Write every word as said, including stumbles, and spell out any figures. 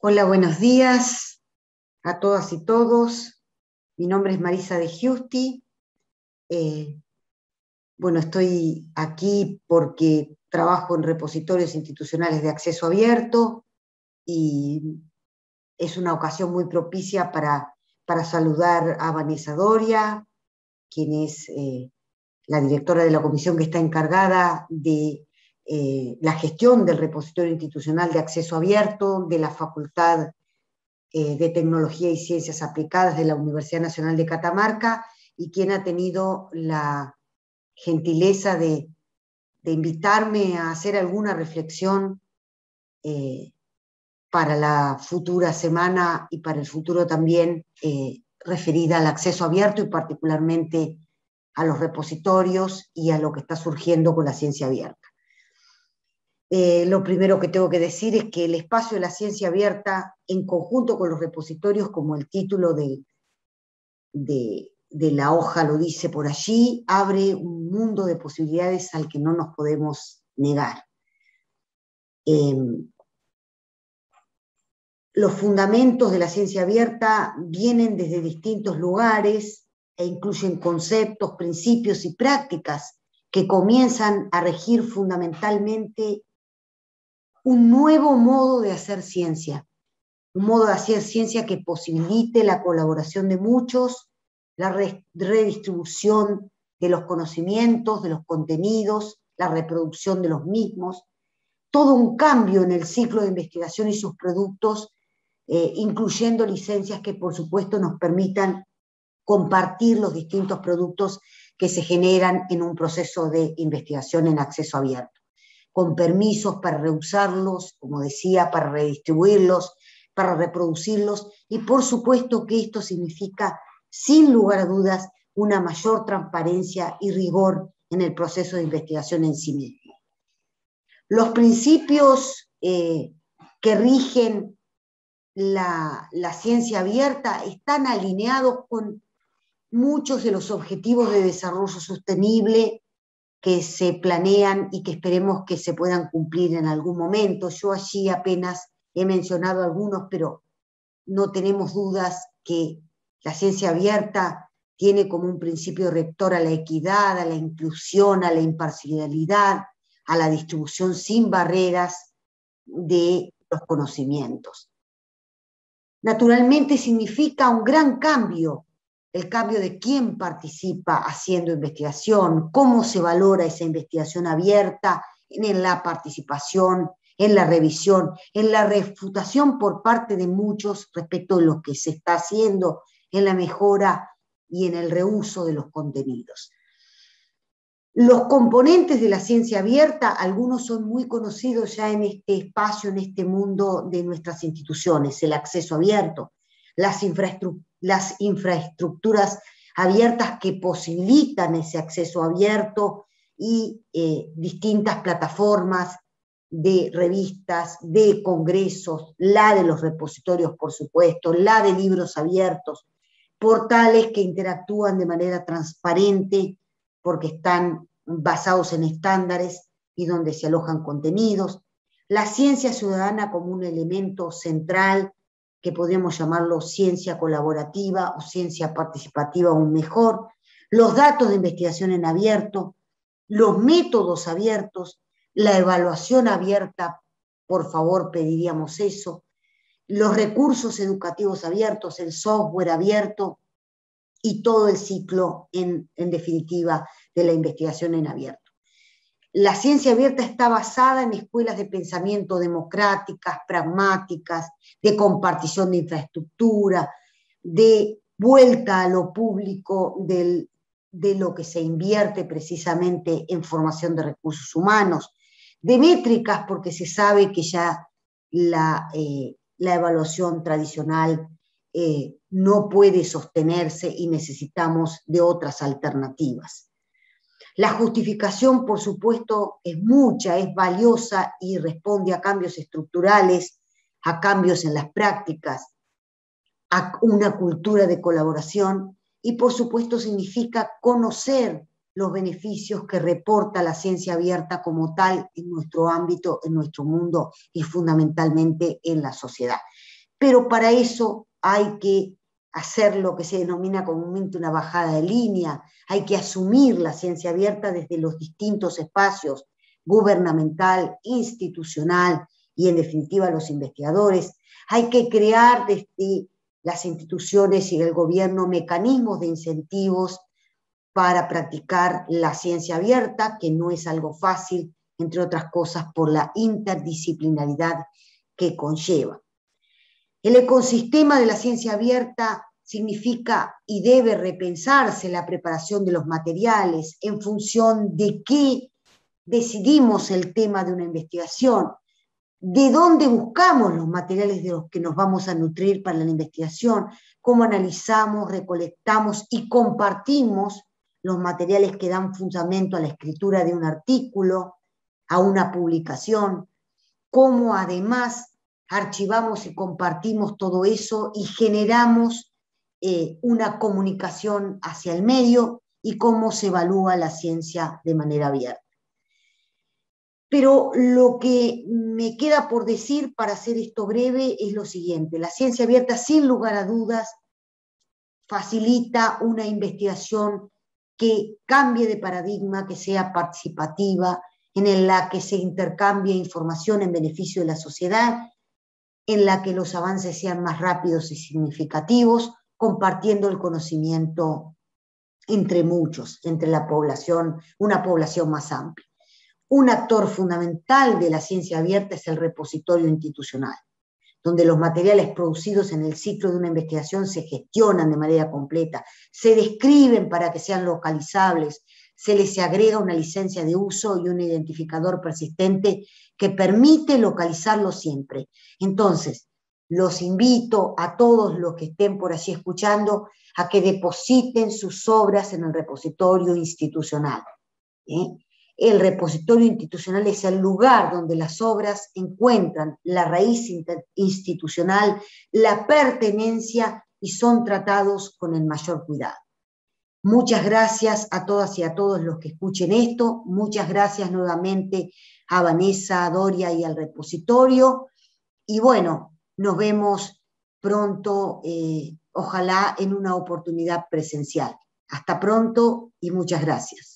Hola, buenos días a todas y todos. Mi nombre es Marisa de Giusti. Eh, bueno, estoy aquí porque trabajo en repositorios institucionales de acceso abierto y es una ocasión muy propicia para, para saludar a Vanessa Doria, quien es eh, la directora de la comisión que está encargada de eh, la gestión del repositorio institucional de acceso abierto de la Facultad de Tecnología y Ciencias Aplicadas de la Universidad Nacional de Catamarca, y quien ha tenido la gentileza de, de invitarme a hacer alguna reflexión eh, para la futura semana y para el futuro también, eh, referida al acceso abierto y particularmente a los repositorios y a lo que está surgiendo con la ciencia abierta. Eh, lo primero que tengo que decir es que el espacio de la ciencia abierta, en conjunto con los repositorios, como el título de, de, de la hoja lo dice por allí, abre un mundo de posibilidades al que no nos podemos negar. Eh, los fundamentos de la ciencia abierta vienen desde distintos lugares e incluyen conceptos, principios y prácticas que comienzan a regir fundamentalmente un nuevo modo de hacer ciencia, un modo de hacer ciencia que posibilite la colaboración de muchos, la re redistribución de los conocimientos, de los contenidos, la reproducción de los mismos, todo un cambio en el ciclo de investigación y sus productos, eh, incluyendo licencias que por supuesto nos permitan compartir los distintos productos que se generan en un proceso de investigación en acceso abierto, con permisos para reusarlos, como decía, para redistribuirlos, para reproducirlos, y por supuesto que esto significa, sin lugar a dudas, una mayor transparencia y rigor en el proceso de investigación en sí mismo. Los principios eh, que rigen la, la ciencia abierta están alineados con muchos de los objetivos de desarrollo sostenible que se planean y que esperemos que se puedan cumplir en algún momento. Yo allí apenas he mencionado algunos, pero no tenemos dudas que la ciencia abierta tiene como un principio rector a la equidad, a la inclusión, a la imparcialidad, a la distribución sin barreras de los conocimientos. Naturalmente significa un gran cambio, el cambio de quién participa haciendo investigación, cómo se valora esa investigación abierta, en la participación, en la revisión, en la refutación por parte de muchos respecto de lo que se está haciendo, en la mejora y en el reuso de los contenidos. Los componentes de la ciencia abierta, algunos son muy conocidos ya en este espacio, en este mundo de nuestras instituciones: el acceso abierto, las, infraestru las infraestructuras abiertas que posibilitan ese acceso abierto y eh, distintas plataformas de revistas, de congresos, la de los repositorios, por supuesto, la de libros abiertos, portales que interactúan de manera transparente porque están basados en estándares y donde se alojan contenidos, la ciencia ciudadana como un elemento central que podríamos llamarlo ciencia colaborativa o ciencia participativa aún mejor, los datos de investigación en abierto, los métodos abiertos, la evaluación abierta, por favor pediríamos eso, los recursos educativos abiertos, el software abierto y todo el ciclo, en, en definitiva, de la investigación en abierto. La ciencia abierta está basada en escuelas de pensamiento democráticas, pragmáticas, de compartición de infraestructura, de vuelta a lo público del, de lo que se invierte precisamente en formación de recursos humanos, de métricas porque se sabe que ya la, eh, la evaluación tradicional eh, no puede sostenerse y necesitamos de otras alternativas. La justificación, por supuesto, es mucha, es valiosa y responde a cambios estructurales, a cambios en las prácticas, a una cultura de colaboración y, por supuesto, significa conocer los beneficios que reporta la ciencia abierta como tal en nuestro ámbito, en nuestro mundo y fundamentalmente en la sociedad. pero para eso hay que hacer lo que se denomina comúnmente una bajada de línea, hay que asumir la ciencia abierta desde los distintos espacios, gubernamental, institucional y en definitiva los investigadores. Hay que crear desde las instituciones y el gobierno mecanismos de incentivos para practicar la ciencia abierta, que no es algo fácil, entre otras cosas por la interdisciplinaridad que conlleva. El ecosistema de la ciencia abierta significa y debe repensarse la preparación de los materiales en función de qué decidimos el tema de una investigación, de dónde buscamos los materiales de los que nos vamos a nutrir para la investigación, cómo analizamos, recolectamos y compartimos los materiales que dan fundamento a la escritura de un artículo, a una publicación, cómo además archivamos y compartimos todo eso y generamos eh, una comunicación hacia el medio y cómo se evalúa la ciencia de manera abierta. Pero lo que me queda por decir para hacer esto breve es lo siguiente: la ciencia abierta, sin lugar a dudas, facilita una investigación que cambie de paradigma, que sea participativa, en la que se intercambie información en beneficio de la sociedad, en la que los avances sean más rápidos y significativos, compartiendo el conocimiento entre muchos, entre la población, una población más amplia. Un actor fundamental de la ciencia abierta es el repositorio institucional, donde los materiales producidos en el ciclo de una investigación se gestionan de manera completa, se describen para que sean localizables, se les agrega una licencia de uso y un identificador persistente que permite localizarlo siempre. Entonces, los invito a todos los que estén por allí escuchando a que depositen sus obras en el repositorio institucional. ¿eh? El repositorio institucional es el lugar donde las obras encuentran la raíz institucional, la pertenencia y son tratados con el mayor cuidado. Muchas gracias a todas y a todos los que escuchen esto. Muchas gracias nuevamente a Vanessa, a Doria y al repositorio. Y bueno, nos vemos pronto, eh, ojalá en una oportunidad presencial. Hasta pronto y muchas gracias.